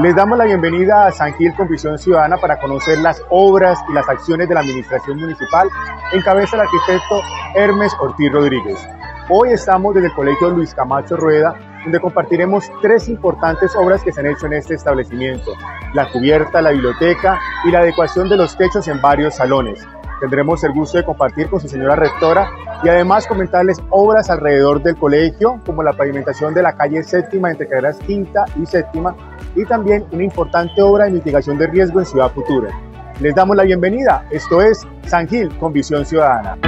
Les damos la bienvenida a San Gil con Visión Ciudadana para conocer las obras y las acciones de la administración municipal en cabeza del arquitecto Hermes Ortiz Rodríguez. Hoy estamos desde el Colegio Luis Camacho Rueda, donde compartiremos tres importantes obras que se han hecho en este establecimiento: la cubierta, la biblioteca y la adecuación de los techos en varios salones. Tendremos el gusto de compartir con su señora rectora y además comentarles obras alrededor del colegio, como la pavimentación de la calle séptima entre carreras quinta y séptima, y también una importante obra de mitigación de riesgo en Ciudad Futura. Les damos la bienvenida. Esto es San Gil con Visión Ciudadana.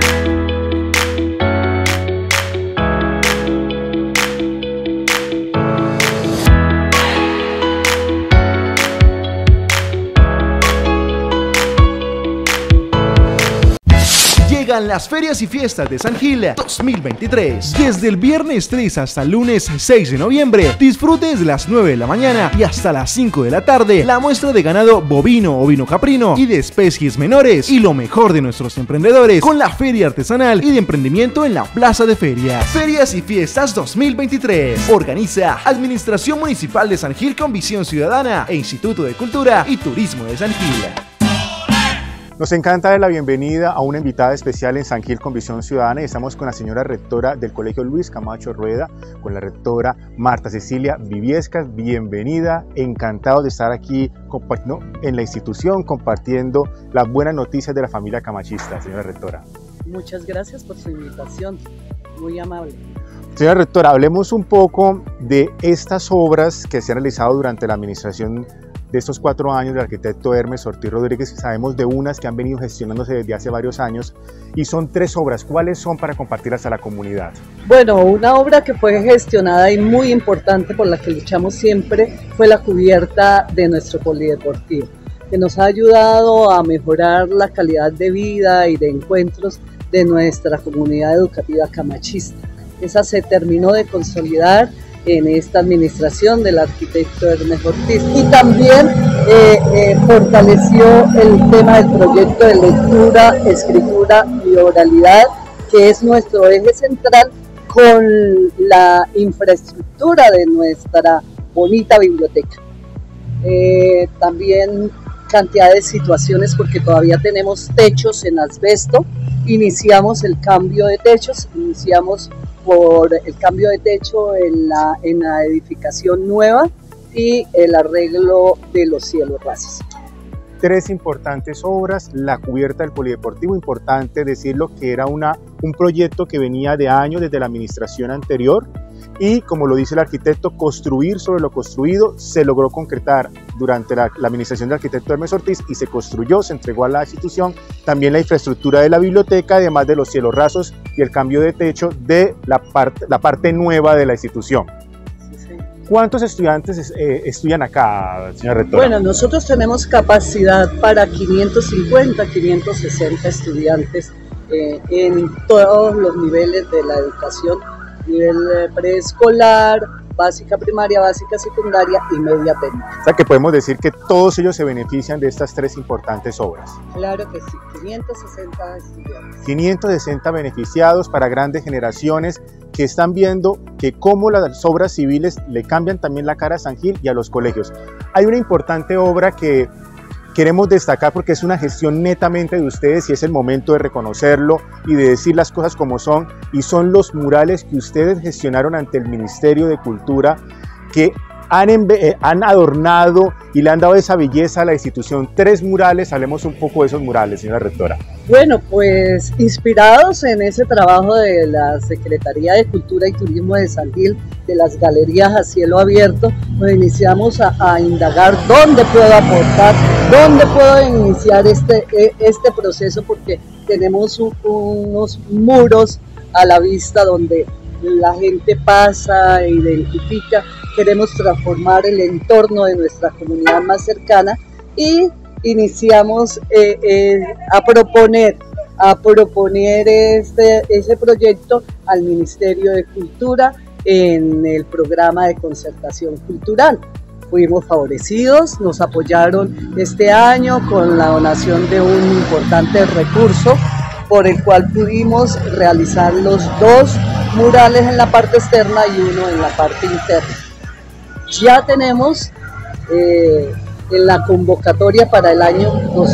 Llegan las ferias y fiestas de San Gil 2023. Desde el viernes 3 hasta el lunes 6 de noviembre, disfrute desde las 9 de la mañana y hasta las 5 de la tarde la muestra de ganado bovino, ovino caprino y de especies menores, y lo mejor de nuestros emprendedores con la feria artesanal y de emprendimiento en la Plaza de Ferias. Ferias y fiestas 2023. Organiza Administración Municipal de San Gil con Visión Ciudadana e Instituto de Cultura y Turismo de San Gil. Nos encanta dar la bienvenida a una invitada especial en San Gil con Visión Ciudadana y estamos con la señora rectora del Colegio Luis Camacho Rueda, con la rectora Marta Cecilia Viviescas. Bienvenida, encantado de estar aquí en la institución compartiendo las buenas noticias de la familia camachista, señora rectora. Muchas gracias por su invitación, muy amable. Señora rectora, hablemos un poco de estas obras que se han realizado durante la administración de estos 4 años del arquitecto Hermes Ortiz Rodríguez. Sabemos de unas que han venido gestionándose desde hace varios años y son 3 obras. ¿Cuáles son para compartirlas a la comunidad? Bueno, una obra que fue gestionada y muy importante, por la que luchamos siempre, fue la cubierta de nuestro polideportivo, que nos ha ayudado a mejorar la calidad de vida y de encuentros de nuestra comunidad educativa camachista. Esa se terminó de consolidar en esta administración del arquitecto Hermes Ortiz, y también fortaleció el tema del proyecto de lectura, escritura y oralidad, que es nuestro eje central, con la infraestructura de nuestra bonita biblioteca. También cantidad de situaciones, porque todavía tenemos techos en asbesto. Iniciamos el cambio de techos, por el cambio de techo en la edificación nueva y el arreglo de los cielos rasos. 3 importantes obras: la cubierta del polideportivo, importante decirlo que era un proyecto que venía de años desde la administración anterior, y como lo dice el arquitecto, construir sobre lo construido. Se logró concretar durante la administración del arquitecto Hermes Ortiz y se construyó, se entregó a la institución también la infraestructura de la biblioteca, además de los cielos rasos y el cambio de techo de la parte nueva de la institución. ¿Cuántos estudiantes estudian acá, señora rectora? Bueno, nosotros tenemos capacidad para 550, 560 estudiantes en todos los niveles de la educación: nivel preescolar, básica primaria, básica secundaria y media técnica. O sea que podemos decir que todos ellos se benefician de estas 3 importantes obras. Claro que sí, 560 estudiantes. 560 beneficiados para grandes generaciones que están viendo que cómo las obras civiles le cambian también la cara a San Gil y a los colegios. Hay una importante obra que queremos destacar porque es una gestión netamente de ustedes y es el momento de reconocerlo y de decir las cosas como son, y son los murales que ustedes gestionaron ante el Ministerio de Cultura, que han adornado y le han dado esa belleza a la institución. 3 murales, hablemos un poco de esos murales, señora rectora. Bueno, pues inspirados en ese trabajo de la Secretaría de Cultura y Turismo de San Gil, de las galerías a cielo abierto, nos iniciamos a indagar dónde puedo aportar, dónde puedo iniciar este proceso, porque tenemos unos muros a la vista donde la gente pasa e identifica. Queremos transformar el entorno de nuestra comunidad más cercana y iniciamos a proponer ese proyecto al Ministerio de Cultura en el programa de concertación cultural. Fuimos favorecidos, nos apoyaron este año con la donación de un importante recurso, por el cual pudimos realizar los 2 murales en la parte externa y uno en la parte interna. Ya tenemos en la convocatoria para el año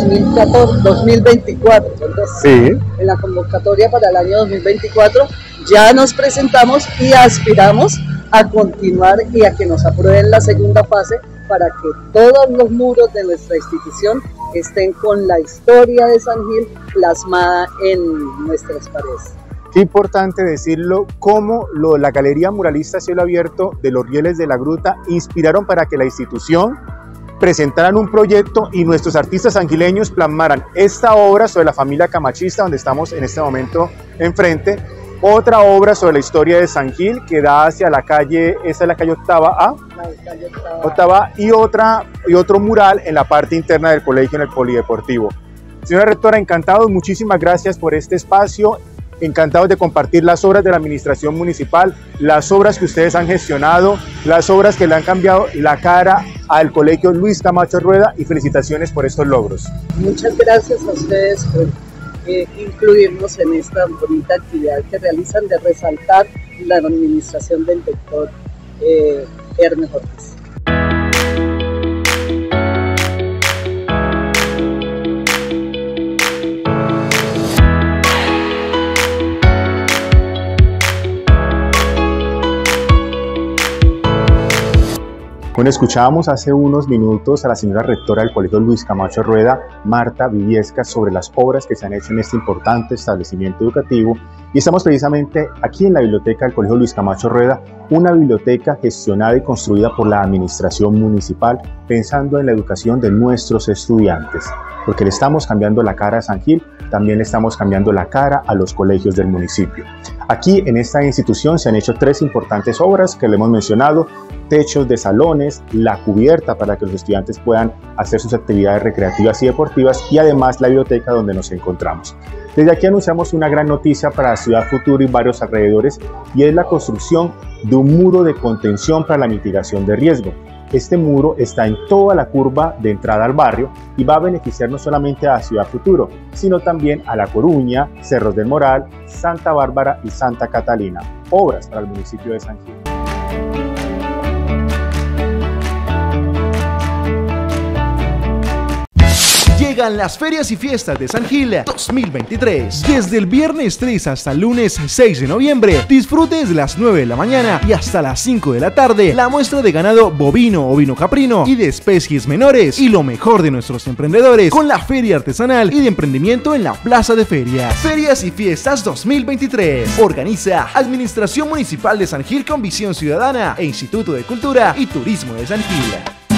2024. Entonces, Sí. En la convocatoria para el año 2024 ya nos presentamos y aspiramos a continuar y a que nos aprueben la segunda fase para que todos los muros de nuestra institución estén con la historia de San Gil plasmada en nuestras paredes. Qué importante decirlo, cómo la Galería Muralista Cielo Abierto de los Rieles de la Gruta inspiraron para que la institución presentaran un proyecto y nuestros artistas sangileños plasmaran esta obra sobre la familia camachista, donde estamos en este momento enfrente, otra obra sobre la historia de San Gil que da hacia la calle, esa es la calle Octava A, Octava, y otro mural en la parte interna del colegio, en el polideportivo. Señora rectora, encantados, muchísimas gracias por este espacio, encantados de compartir las obras de la administración municipal, las obras que ustedes han gestionado, las obras que le han cambiado la cara al colegio Luis Camacho Rueda, y felicitaciones por estos logros. Muchas gracias a ustedes por incluirnos en esta bonita actividad que realizan de resaltar la administración del doctor Hermes Ortiz. Bueno, escuchábamos hace unos minutos a la señora rectora del Colegio Luis Camacho Rueda, Marta Viviesca, sobre las obras que se han hecho en este importante establecimiento educativo, y estamos precisamente aquí en la biblioteca del Colegio Luis Camacho Rueda, una biblioteca gestionada y construida por la administración municipal, pensando en la educación de nuestros estudiantes, porque le estamos cambiando la cara a San Gil, también le estamos cambiando la cara a los colegios del municipio. Aquí en esta institución se han hecho 3 importantes obras que le hemos mencionado: techos de salones, la cubierta para que los estudiantes puedan hacer sus actividades recreativas y deportivas, y además la biblioteca donde nos encontramos. Desde aquí anunciamos una gran noticia para Ciudad Futuro y varios alrededores, y es la construcción de un muro de contención para la mitigación de riesgo. Este muro está en toda la curva de entrada al barrio y va a beneficiar no solamente a Ciudad Futuro, sino también a La Coruña, Cerros del Moral, Santa Bárbara y Santa Catalina. Obras para el municipio de San Gil. Llegan las ferias y fiestas de San Gil 2023. Desde el viernes 3 hasta el lunes 6 de noviembre, disfrute desde las 9 de la mañana y hasta las 5 de la tarde la muestra de ganado bovino, ovino caprino y de especies menores, y lo mejor de nuestros emprendedores con la feria artesanal y de emprendimiento en la Plaza de Ferias. Ferias y fiestas 2023. Organiza Administración Municipal de San Gil con Visión Ciudadana e Instituto de Cultura y Turismo de San Gil.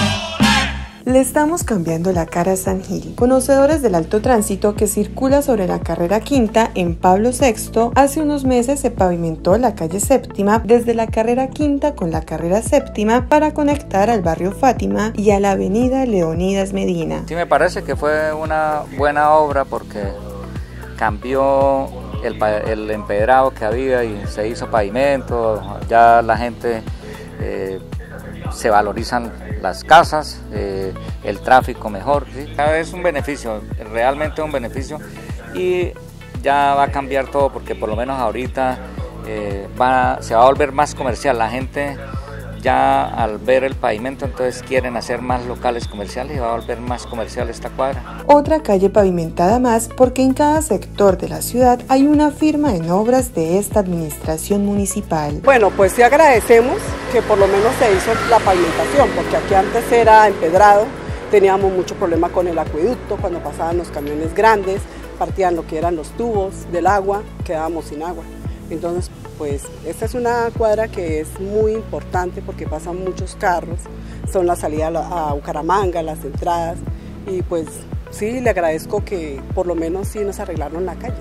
Le estamos cambiando la cara a San Gil. Conocedores del alto tránsito que circula sobre la carrera Quinta en Pablo VI, hace unos meses se pavimentó la calle Séptima desde la carrera Quinta con la carrera Séptima para conectar al barrio Fátima y a la avenida Leonidas Medina. Sí, me parece que fue una buena obra porque cambió el empedrado que había y se hizo pavimento, ya la gente se valorizan las casas, el tráfico mejor, ¿sí? Cada vez es un beneficio, realmente un beneficio, y ya va a cambiar todo porque por lo menos ahorita se va a volver más comercial. La gente ya al ver el pavimento entonces quieren hacer más locales comerciales y va a volver más comercial esta cuadra. Otra calle pavimentada más porque en cada sector de la ciudad hay una firma en obras de esta administración municipal. Bueno, pues sí agradecemos que por lo menos se hizo la pavimentación, porque aquí antes era empedrado, teníamos mucho problema con el acueducto, cuando pasaban los camiones grandes, partían lo que eran los tubos del agua, quedábamos sin agua. Entonces, pues esta es una cuadra que es muy importante porque pasan muchos carros, son la salida a Bucaramanga, las entradas, y pues sí, le agradezco que por lo menos sí nos arreglaron la calle.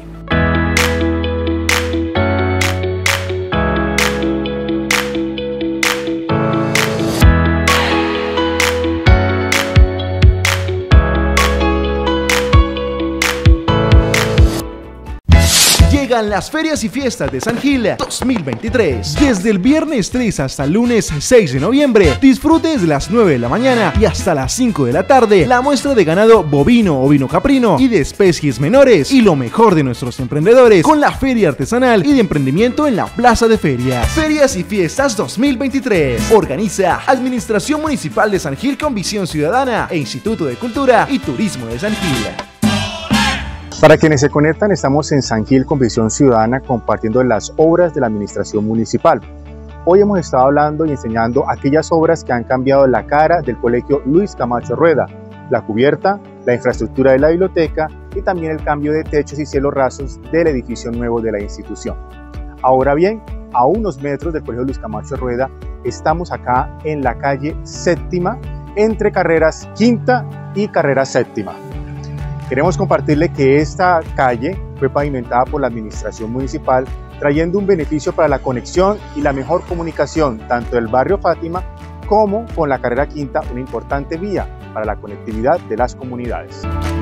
Llegan Llegan las ferias y fiestas de San Gil 2023. Desde el viernes 3 hasta el lunes 6 de noviembre, disfrute desde las 9 de la mañana y hasta las 5 de la tarde la muestra de ganado bovino, ovino caprino y de especies menores y lo mejor de nuestros emprendedores con la feria artesanal y de emprendimiento en la Plaza de Ferias. Ferias y fiestas 2023. Organiza Administración Municipal de San Gil con Visión Ciudadana e Instituto de Cultura y Turismo de San Gil. Para quienes se conectan, estamos en San Gil con Visión Ciudadana compartiendo las obras de la administración municipal. Hoy hemos estado hablando y enseñando aquellas obras que han cambiado la cara del Colegio Luis Camacho Rueda, la cubierta, la infraestructura de la biblioteca y también el cambio de techos y cielos rasos del edificio nuevo de la institución. Ahora bien, a unos metros del Colegio Luis Camacho Rueda, estamos acá en la calle Séptima, entre carreras Quinta y carrera Séptima. Queremos compartirle que esta calle fue pavimentada por la administración municipal, trayendo un beneficio para la conexión y la mejor comunicación tanto del barrio Fátima como con la carrera Quinta, una importante vía para la conectividad de las comunidades.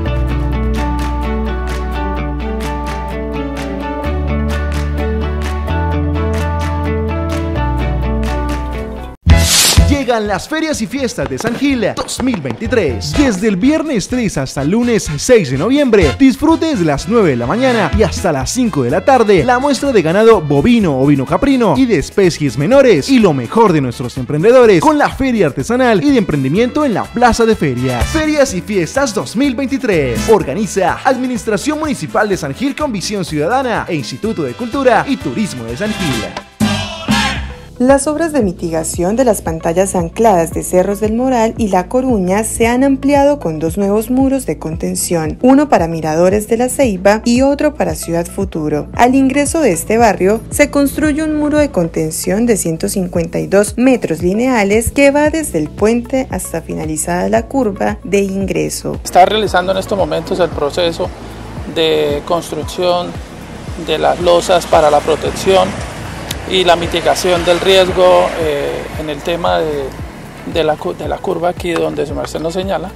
Llegan las ferias y fiestas de San Gil 2023. Desde el viernes 3 hasta el lunes 6 de noviembre, disfrute desde las 9 de la mañana y hasta las 5 de la tarde la muestra de ganado bovino, ovino caprino y de especies menores y lo mejor de nuestros emprendedores con la feria artesanal y de emprendimiento en la Plaza de Ferias. Ferias y fiestas 2023. Organiza Administración Municipal de San Gil con Visión Ciudadana e Instituto de Cultura y Turismo de San Gil. Las obras de mitigación de las pantallas ancladas de Cerros del Moral y La Coruña se han ampliado con 2 nuevos muros de contención, uno para Miradores de la Ceiba y otro para Ciudad Futuro. Al ingreso de este barrio se construye un muro de contención de 152 metros lineales que va desde el puente hasta finalizada la curva de ingreso. Está realizando en estos momentos el proceso de construcción de las losas para la protección y la mitigación del riesgo en el tema de la curva aquí donde su merced nos señala,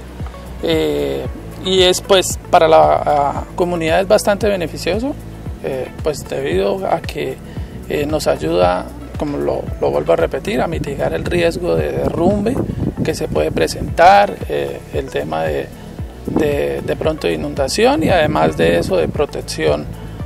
y es pues para la comunidad es bastante beneficioso, pues debido a que nos ayuda, como lo vuelvo a repetir, a mitigar el riesgo de derrumbe que se puede presentar, el tema de pronto de inundación y además de eso de protección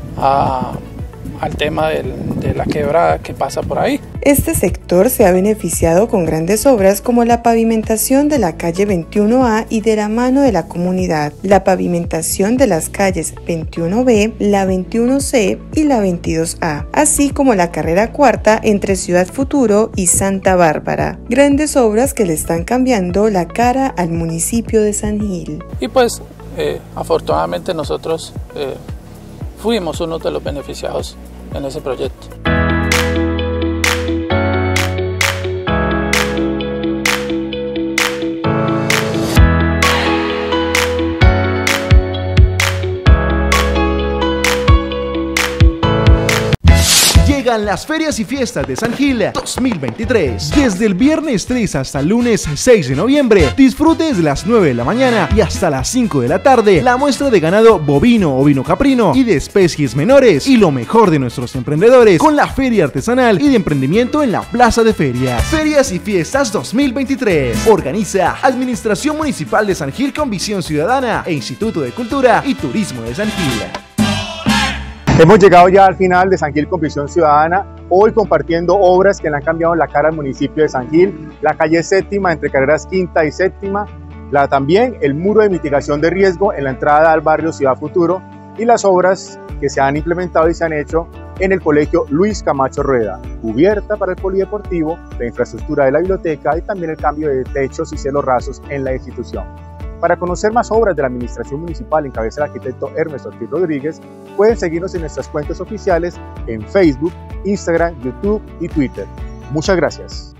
al tema de la quebrada que pasa por ahí. Este sector se ha beneficiado con grandes obras como la pavimentación de la calle 21A y de la mano de la comunidad, la pavimentación de las calles 21B, la 21C y la 22A, así como la carrera cuarta entre Ciudad Futuro y Santa Bárbara. Grandes obras que le están cambiando la cara al municipio de San Gil. Y pues afortunadamente nosotros fuimos uno de los beneficiados en ese proyecto. Llegan las ferias y fiestas de San Gil 2023. Desde el viernes 3 hasta el lunes 6 de noviembre, disfrute desde las 9 de la mañana y hasta las 5 de la tarde la muestra de ganado bovino, ovino caprino y de especies menores y lo mejor de nuestros emprendedores con la feria artesanal y de emprendimiento en la Plaza de Ferias. Ferias y fiestas 2023. Organiza Administración Municipal de San Gil con Visión Ciudadana e Instituto de Cultura y Turismo de San Gil. Hemos llegado ya al final de San Gil con Visión Ciudadana, hoy compartiendo obras que le han cambiado la cara al municipio de San Gil, la calle Séptima entre carreras Quinta y Séptima, también el muro de mitigación de riesgo en la entrada al barrio Ciudad Futuro y las obras que se han implementado y se han hecho en el Colegio Luis Camacho Rueda, cubierta para el polideportivo, la infraestructura de la biblioteca y también el cambio de techos y cielos rasos en la institución. Para conocer más obras de la administración municipal en cabeza del arquitecto Hermes Ortiz Rodríguez, pueden seguirnos en nuestras cuentas oficiales en Facebook, Instagram, YouTube y Twitter. Muchas gracias.